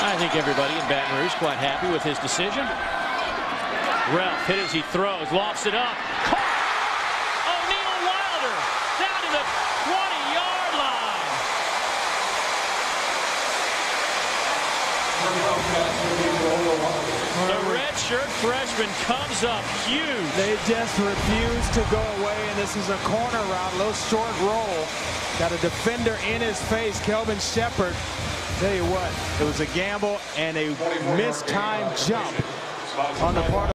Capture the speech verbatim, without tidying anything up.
I think everybody in Baton Rouge is quite happy with his decision. Relf hit as he throws, lofts it up. Caught! O'Neal Wilder down to the twenty yard line. The redshirt freshman comes up huge. They just refuse to go away, and this is a corner route, a little short roll. Got a defender in his face, Kelvin Shepard. Tell you what, it was a gamble and a mistimed jump on the part of